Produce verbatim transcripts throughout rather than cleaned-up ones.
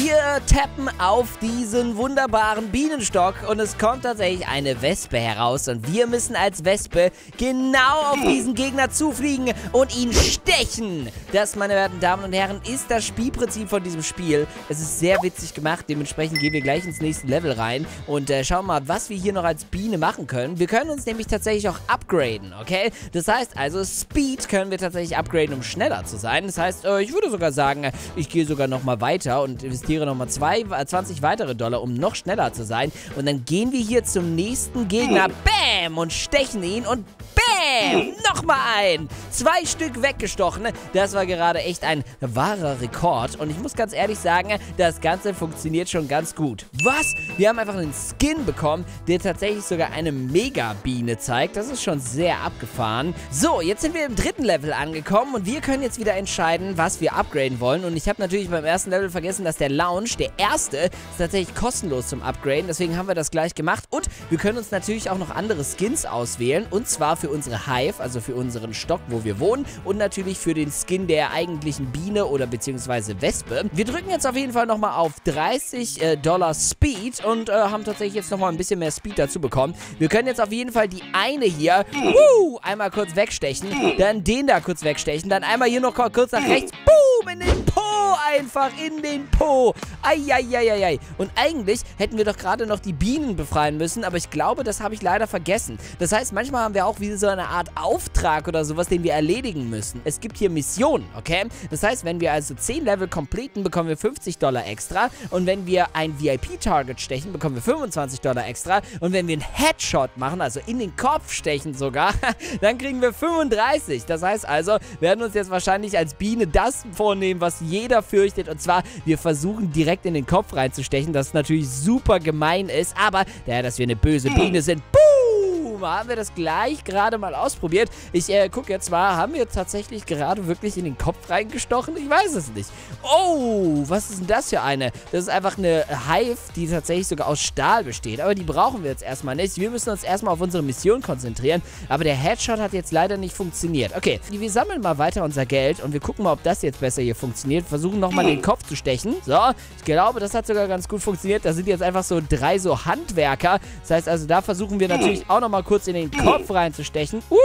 Wir tappen auf diesen wunderbaren Bienenstock und es kommt tatsächlich eine Wespe heraus und wir müssen als Wespe genau auf diesen Gegner zufliegen und ihn stechen. Das, meine werten Damen und Herren, ist das Spielprinzip von diesem Spiel. Es ist sehr witzig gemacht, dementsprechend gehen wir gleich ins nächste Level rein und äh, schauen mal, was wir hier noch als Biene machen können. Wir können uns nämlich tatsächlich auch upgraden, okay? Das heißt also, Speed können wir tatsächlich upgraden, um schneller zu sein. Das heißt, äh, ich würde sogar sagen, ich gehe sogar nochmal weiter und investiere nochmal zwanzig weitere Dollar, um noch schneller zu sein. Und dann gehen wir hier zum nächsten Gegner, bam, und stechen ihn und bam, nochmal ein. Zwei Stück weggestochen. Das war gerade echt ein wahrer Rekord. Und ich muss ganz ehrlich sagen, das Ganze funktioniert schon ganz gut. Was? Wir haben einfach einen Skin bekommen, der tatsächlich sogar eine Mega-Biene zeigt. Das ist schon sehr abgefahren. So, jetzt sind wir im dritten Level angekommen und wir können jetzt wieder entscheiden, was wir upgraden wollen. Und ich habe natürlich beim ersten Level vergessen, dass der Lounge, der erste, ist tatsächlich kostenlos zum Upgraden. Deswegen haben wir das gleich gemacht. Und wir können uns natürlich auch noch andere Skins auswählen. Und zwar für unsere Hive, also für unseren Stock, wo wir wohnen. Und natürlich für den Skin der eigentlichen Biene oder beziehungsweise Wespe. Wir drücken jetzt auf jeden Fall nochmal auf dreißig Dollar Speed und äh, haben tatsächlich jetzt nochmal ein bisschen mehr Speed dazu bekommen. Wir können jetzt auf jeden Fall die eine hier uh, einmal kurz wegstechen. Dann den da kurz wegstechen. Dann einmal hier noch kurz nach rechts. Boom, in den Po einfach. In den Po. Eieieiei. Und eigentlich hätten wir doch gerade noch die Bienen befreien müssen, aber ich glaube, das habe ich leider vergessen. Das heißt, manchmal haben wir auch wie so eine Art Auftrag oder sowas, den wir erledigen müssen. Es gibt hier Missionen, okay? Das heißt, wenn wir also zehn Level completen, bekommen wir fünfzig Dollar extra. Und wenn wir ein V I P-Target stechen, bekommen wir fünfundzwanzig Dollar extra. Und wenn wir einen Headshot machen, also in den Kopf stechen sogar, dann kriegen wir fünfunddreißig. Das heißt also, wir werden uns jetzt wahrscheinlich als Biene das vornehmen, was jeder fürchtet. Und zwar, wir versuchen direkt in den Kopf reinzustechen, das natürlich super gemein ist. Aber, daher, dass wir eine böse Biene sind, boom, haben wir das gleich gerade mal ausprobiert. Ich äh, gucke jetzt mal, haben wir tatsächlich gerade wirklich in den Kopf reingestochen? Ich weiß es nicht. Oh, was ist denn das für eine? Das ist einfach eine Hive, die tatsächlich sogar aus Stahl besteht. Aber die brauchen wir jetzt erstmal nicht. Wir müssen uns erstmal auf unsere Mission konzentrieren. Aber der Headshot hat jetzt leider nicht funktioniert. Okay, wir sammeln mal weiter unser Geld und wir gucken mal, ob das jetzt besser hier funktioniert. Versuchen nochmal den Kopf zu stechen. So, ich glaube, das hat sogar ganz gut funktioniert. Da sind jetzt einfach so drei so Handwerker. Das heißt also, da versuchen wir natürlich auch nochmal kurz in den Kopf reinzustechen. Uh!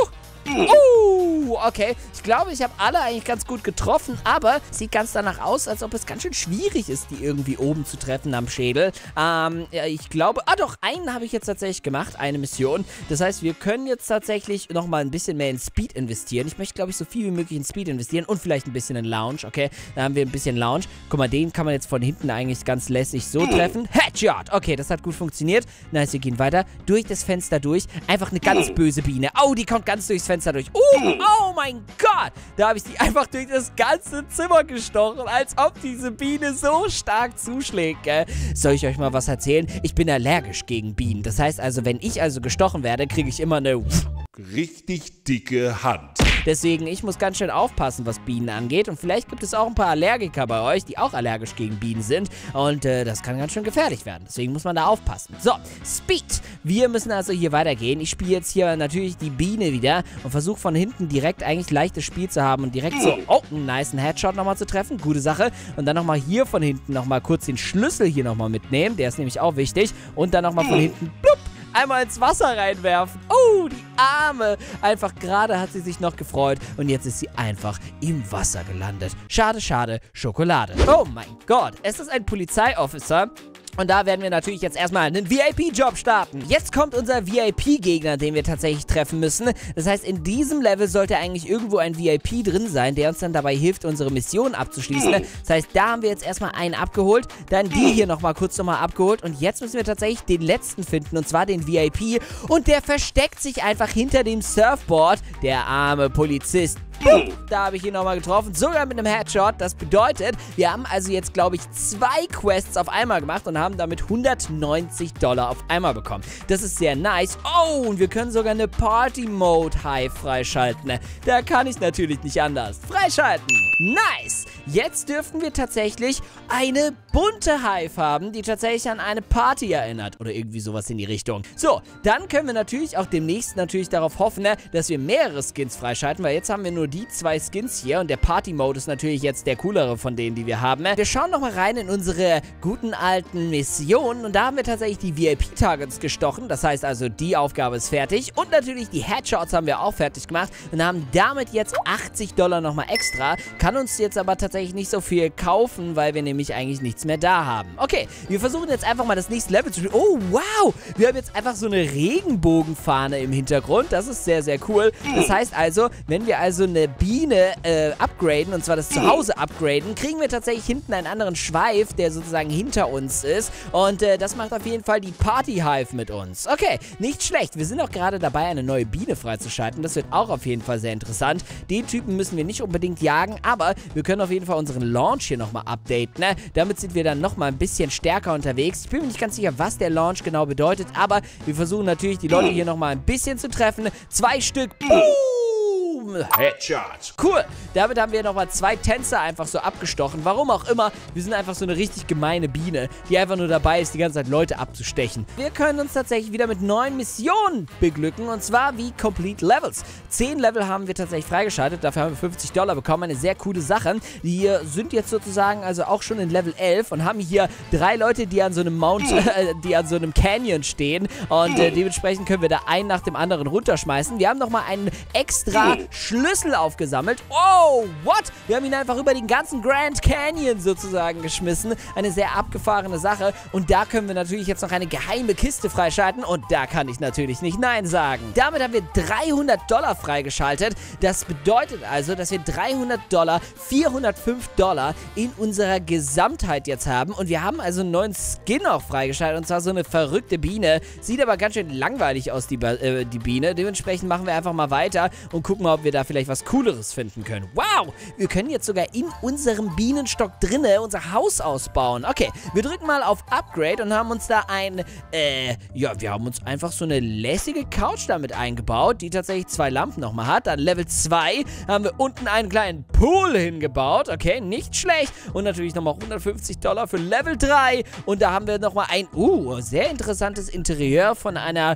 Uh, okay. Ich glaube, ich habe alle eigentlich ganz gut getroffen, aber es sieht ganz danach aus, als ob es ganz schön schwierig ist, die irgendwie oben zu treffen am Schädel. Ähm, ja, ich glaube, ah doch, einen habe ich jetzt tatsächlich gemacht, eine Mission. Das heißt, wir können jetzt tatsächlich nochmal ein bisschen mehr in Speed investieren. Ich möchte, glaube ich, so viel wie möglich in Speed investieren und vielleicht ein bisschen in Lounge, okay? Da haben wir ein bisschen Lounge. Guck mal, den kann man jetzt von hinten eigentlich ganz lässig so treffen. Headshot! Okay, das hat gut funktioniert. Nice, wir gehen weiter. Durch das Fenster durch. Einfach eine ganz böse Biene. Oh, die kommt ganz durchs Fenster durch. Uh, oh mein Gott! Da habe ich die einfach durch das ganze Zimmer gestochen, als ob diese Biene so stark zuschlägt, gell? Soll ich euch mal was erzählen? Ich bin allergisch gegen Bienen. Das heißt also, wenn ich also gestochen werde, kriege ich immer eine richtig dicke Hand. Deswegen, ich muss ganz schön aufpassen, was Bienen angeht. Und vielleicht gibt es auch ein paar Allergiker bei euch, die auch allergisch gegen Bienen sind. Und äh, das kann ganz schön gefährlich werden. Deswegen muss man da aufpassen. So, Speed. Wir müssen also hier weitergehen. Ich spiele jetzt hier natürlich die Biene wieder und versuche von hinten direkt eigentlich leichtes Spiel zu haben und direkt so, oh, einen nicen Headshot nochmal zu treffen. Gute Sache. Und dann nochmal hier von hinten nochmal kurz den Schlüssel hier nochmal mitnehmen. Der ist nämlich auch wichtig. Und dann nochmal von hinten, blub, einmal ins Wasser reinwerfen. Oh, die Arme. Einfach gerade hat sie sich noch gefreut und jetzt ist sie einfach im Wasser gelandet. Schade, schade, Schokolade. Oh mein Gott, es ist ein Polizeiofficer. Und da werden wir natürlich jetzt erstmal einen V I P-Job starten. Jetzt kommt unser V I P-Gegner, den wir tatsächlich treffen müssen. Das heißt, in diesem Level sollte eigentlich irgendwo ein V I P drin sein, der uns dann dabei hilft, unsere Mission abzuschließen. Das heißt, da haben wir jetzt erstmal einen abgeholt, dann die hier nochmal kurz nochmal abgeholt. Und jetzt müssen wir tatsächlich den letzten finden, und zwar den V I P. Und der versteckt sich einfach hinter dem Surfboard. Der arme Polizist. Da habe ich ihn nochmal getroffen, sogar mit einem Headshot. Das bedeutet, wir haben also jetzt, glaube ich, zwei Quests auf einmal gemacht und haben damit hundertneunzig Dollar auf einmal bekommen. Das ist sehr nice. Oh, und wir können sogar eine Party-Mode-Hive freischalten. Da kann ich natürlich nicht anders. Freischalten. Nice. jetzt dürften wir tatsächlich eine bunte Hive haben, die tatsächlich an eine Party erinnert. Oder irgendwie sowas in die Richtung. So, dann können wir natürlich auch demnächst natürlich darauf hoffen, ne, dass wir mehrere Skins freischalten, weil jetzt haben wir nur die zwei Skins hier und der Party-Mode ist natürlich jetzt der coolere von denen, die wir haben. Wir schauen nochmal rein in unsere guten alten Missionen und da haben wir tatsächlich die V I P-Targets gestochen. Das heißt also, die Aufgabe ist fertig und natürlich die Headshots haben wir auch fertig gemacht und haben damit jetzt achtzig Dollar nochmal extra. Kann uns jetzt aber tatsächlich nicht so viel kaufen, weil wir nämlich eigentlich nichts mehr da haben. Okay, wir versuchen jetzt einfach mal das nächste Level zu spielen. Oh, wow! Wir haben jetzt einfach so eine Regenbogenfahne im Hintergrund. Das ist sehr, sehr cool. Das heißt also, wenn wir also eine Biene äh, upgraden, und zwar das Zuhause upgraden, kriegen wir tatsächlich hinten einen anderen Schweif, der sozusagen hinter uns ist. Und äh, das macht auf jeden Fall die Party-Hive mit uns. Okay, nicht schlecht. Wir sind auch gerade dabei, eine neue Biene freizuschalten. Das wird auch auf jeden Fall sehr interessant. Den Typen müssen wir nicht unbedingt jagen, aber wir können auf jeden Fall unseren Launch hier nochmal updaten. Ne? Damit sind wir dann nochmal ein bisschen stärker unterwegs. Ich bin mir nicht ganz sicher, was der Launch genau bedeutet, aber wir versuchen natürlich, die Leute hier nochmal ein bisschen zu treffen. Zwei Stück. Boom! Headshot. Cool. Damit haben wir nochmal zwei Tänzer einfach so abgestochen. Warum auch immer. Wir sind einfach so eine richtig gemeine Biene, die einfach nur dabei ist, die ganze Zeit Leute abzustechen. Wir können uns tatsächlich wieder mit neuen Missionen beglücken. Und zwar wie Complete Levels. Zehn Level haben wir tatsächlich freigeschaltet. Dafür haben wir fünfzig Dollar bekommen. Eine sehr coole Sache. Die sind jetzt sozusagen also auch schon in Level elf und haben hier drei Leute, die an so einem Mount, äh, die an so einem Canyon stehen. Und äh, dementsprechend können wir da einen nach dem anderen runterschmeißen. Wir haben nochmal einen extra Schlüssel aufgesammelt. Oh, what? Wir haben ihn einfach über den ganzen Grand Canyon sozusagen geschmissen. Eine sehr abgefahrene Sache. Und da können wir natürlich jetzt noch eine geheime Kiste freischalten. Und da kann ich natürlich nicht Nein sagen. Damit haben wir dreihundert Dollar freigeschaltet. Das bedeutet also, dass wir dreihundert Dollar, vierhundertfünf Dollar in unserer Gesamtheit jetzt haben. Und wir haben also einen neuen Skin auch freigeschaltet. Und zwar so eine verrückte Biene. Sieht aber ganz schön langweilig aus, die, äh, die Biene. Dementsprechend machen wir einfach mal weiter und gucken mal, ob wir da vielleicht was Cooleres finden können. Wow! Wir können jetzt sogar in unserem Bienenstock drinne unser Haus ausbauen. Okay, wir drücken mal auf Upgrade und haben uns da ein, äh, ja, wir haben uns einfach so eine lässige Couch damit eingebaut, die tatsächlich zwei Lampen nochmal hat. Dann Level zwei haben wir unten einen kleinen Pool hingebaut. Okay, nicht schlecht. Und natürlich nochmal hundertfünfzig Dollar für Level drei. Und da haben wir nochmal ein, uh, sehr interessantes Interieur von einer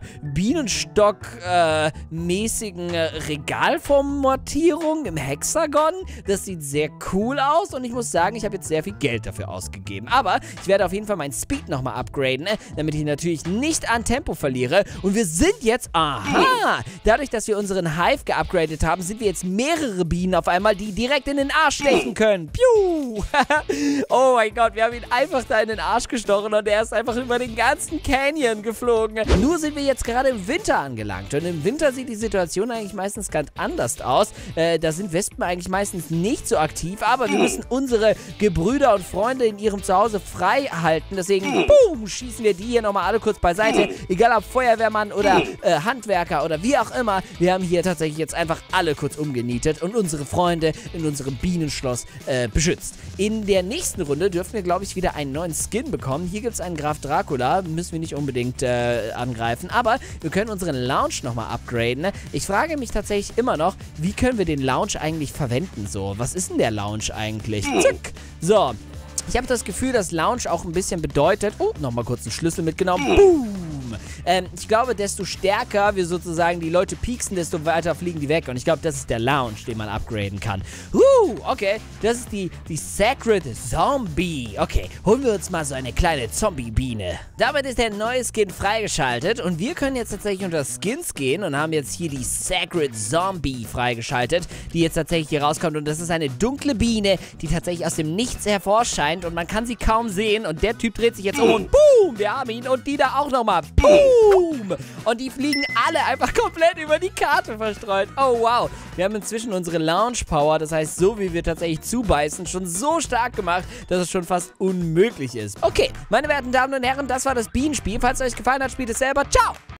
Bienenstock-mäßigen äh, Regalform Montierung im Hexagon. Das sieht sehr cool aus und ich muss sagen, ich habe jetzt sehr viel Geld dafür ausgegeben. Aber ich werde auf jeden Fall meinen Speed nochmal upgraden, damit ich natürlich nicht an Tempo verliere. Und wir sind jetzt, aha, dadurch, dass wir unseren Hive geupgradet haben, sind wir jetzt mehrere Bienen auf einmal, die direkt in den Arsch stechen können. Piu! Oh mein Gott, wir haben ihn einfach da in den Arsch gestochen und er ist einfach über den ganzen Canyon geflogen. Nur sind wir jetzt gerade im Winter angelangt und im Winter sieht die Situation eigentlich meistens ganz anders aus. Äh, da sind Wespen eigentlich meistens nicht so aktiv, aber wir müssen unsere Gebrüder und Freunde in ihrem Zuhause frei halten. Deswegen, boom, schießen wir die hier nochmal alle kurz beiseite. Egal ob Feuerwehrmann oder äh, Handwerker oder wie auch immer. Wir haben hier tatsächlich jetzt einfach alle kurz umgenietet und unsere Freunde in unserem Bienenschloss äh, beschützt. In der nächsten Runde dürfen wir, glaube ich, wieder einen neuen Skin bekommen. Hier gibt es einen Graf Dracula. Müssen wir nicht unbedingt äh, angreifen, aber wir können unseren Lounge nochmal upgraden. Ich frage mich tatsächlich immer noch, wie können wir den Lounge eigentlich verwenden? So, was ist denn der Lounge eigentlich? Zack. So, ich habe das Gefühl, dass Lounge auch ein bisschen bedeutet... Oh, nochmal kurz einen Schlüssel mitgenommen. Boom. Ähm, ich glaube, desto stärker wir sozusagen die Leute pieksen, desto weiter fliegen die weg. Und ich glaube, das ist der Lounge, den man upgraden kann. Uh, okay. Das ist die, die Sacred Zombie. Okay, holen wir uns mal so eine kleine Zombie-Biene. Damit ist der neue Skin freigeschaltet. Und wir können jetzt tatsächlich unter Skins gehen und haben jetzt hier die Sacred Zombie freigeschaltet, die jetzt tatsächlich hier rauskommt. Und das ist eine dunkle Biene, die tatsächlich aus dem Nichts hervorscheint. Und man kann sie kaum sehen. Und der Typ dreht sich jetzt um und boom, wir haben ihn. Und die da auch nochmal. Boom. Und die fliegen alle einfach komplett über die Karte verstreut. Oh, wow. Wir haben inzwischen unsere Launch Power, das heißt, so wie wir tatsächlich zubeißen, schon so stark gemacht, dass es schon fast unmöglich ist. Okay, meine werten Damen und Herren, das war das Bienenspiel. Falls es euch gefallen hat, spielt es selber. Ciao!